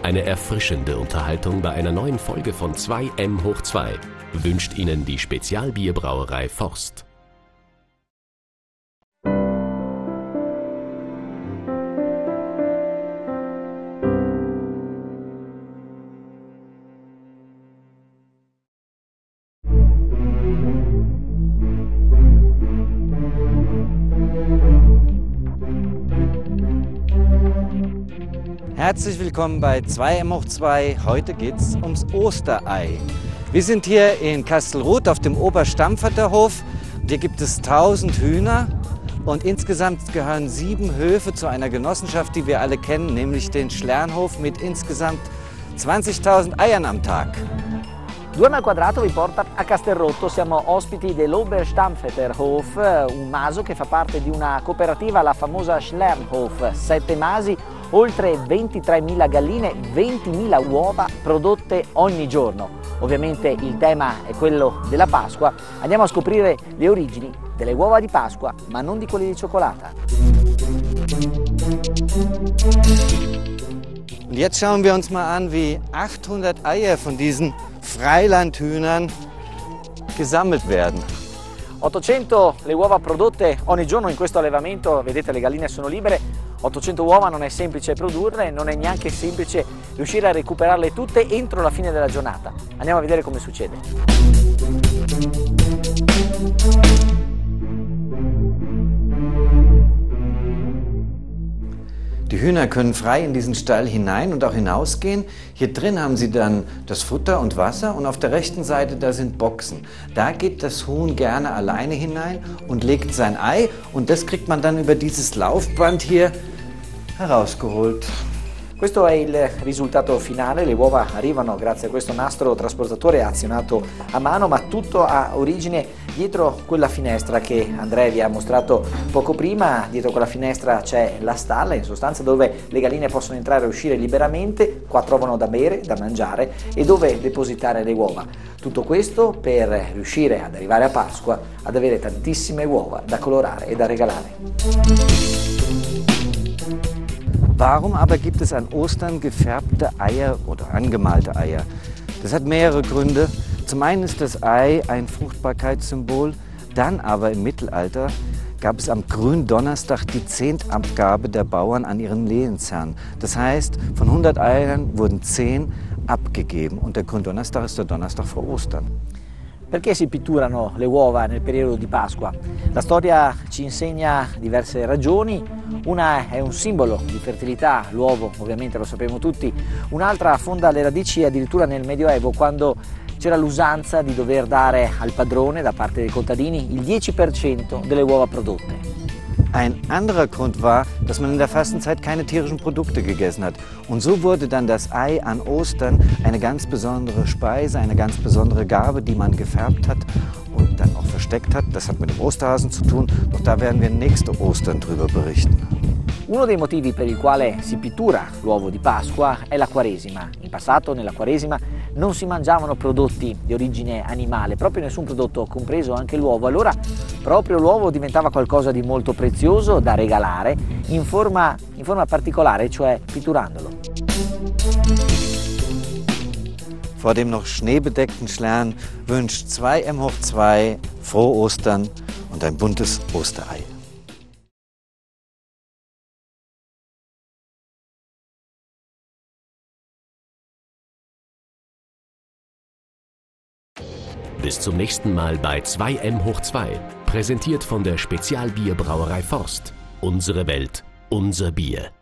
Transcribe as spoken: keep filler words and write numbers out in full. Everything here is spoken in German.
Eine erfrischende Unterhaltung bei einer neuen Folge von zwei M hoch zwei wünscht Ihnen die Spezialbierbrauerei Forst. Herzlich willkommen bei zwei M hoch zwei. Heute geht's ums Osterei. Wir sind hier in Kastelruth auf dem Oberstampferterhof. Hier gibt es tausend Hühner und insgesamt gehören sieben Höfe zu einer Genossenschaft, die wir alle kennen, nämlich den Schlernhof mit insgesamt zwanzigtausend Eiern am Tag. Duerme al Quadrato vi porta a Castelrotto, siamo ospiti dell'Oberstampferterhof, un maso che fa parte di una cooperativa, la famosa Schlernhof, sette masi, oltre ventitremila galline, ventimila uova prodotte ogni giorno. Ovviamente il tema è quello della Pasqua, andiamo a scoprire le origini delle uova di Pasqua, ma non di quelle di cioccolata. Und jetzt schauen wir uns mal an, wie achthundert Eier von diesen Freilandhühnern gesammelt werden. ottocento le uova prodotte ogni giorno in questo allevamento, vedete le galline sono libere, ottocento uova non è semplice produrre, non è neanche semplice riuscire a recuperarle tutte entro la fine della giornata. Andiamo a vedere come succede. Die Hühner können frei in diesen Stall hinein und auch hinausgehen. Hier drin haben sie dann das Futter und Wasser und auf der rechten Seite, da sind Boxen. Da geht das Huhn gerne alleine hinein und legt sein Ei und das kriegt man dann über dieses Laufband hier herausgeholt. Questo è il risultato finale, le uova arrivano grazie a questo nastro trasportatore azionato a mano, ma tutto ha origine dietro quella finestra che Andrea vi ha mostrato poco prima. Dietro quella finestra c'è la stalla, in sostanza, dove le galline possono entrare e uscire liberamente, qua trovano da bere, da mangiare e dove depositare le uova. Tutto questo per riuscire ad arrivare a Pasqua ad avere tantissime uova da colorare e da regalare. Warum aber gibt es an Ostern gefärbte Eier oder angemalte Eier? Das hat mehrere Gründe. Zum einen ist das Ei ein Fruchtbarkeitssymbol, dann aber im Mittelalter gab es am Gründonnerstag die Zehntabgabe der Bauern an ihren Lehensherrn. Das heißt, von hundert Eiern wurden zehn abgegeben und der Gründonnerstag ist der Donnerstag vor Ostern. Perché si pitturano le uova nel periodo di Pasqua? La storia ci insegna diverse ragioni. Una è un simbolo di fertilità, l'uovo ovviamente lo sappiamo tutti, un'altra affonda le radici addirittura nel Medioevo, quando c'era l'usanza di dover dare al padrone da parte dei contadini il dieci per cento delle uova prodotte. Ein anderer Grund war, dass man in der Fastenzeit keine tierischen Produkte gegessen hat. Und so wurde dann das Ei an Ostern eine ganz besondere Speise, eine ganz besondere Gabe, die man gefärbt hat und dann auch versteckt hat. Das hat mit dem Osterhasen zu tun, doch da werden wir nächste Ostern drüber berichten. Uno dei motivi per il quale si pittura l'uovo di Pasqua è la Quaresima. In passato, nella Quaresima, non si mangiavano prodotti di origine animale, proprio nessun prodotto, compreso anche l'uovo. Allora proprio l'uovo diventava qualcosa di molto prezioso da regalare in forma, in forma particolare, cioè pitturandolo. Vor dem noch schneebedeckten Schlern wünscht zwei M hoch zwei frohe Ostern und ein buntes Osterei. Bis zum nächsten Mal bei zwei M hoch zwei, präsentiert von der Spezialbierbrauerei Forst. Unsere Welt, unser Bier.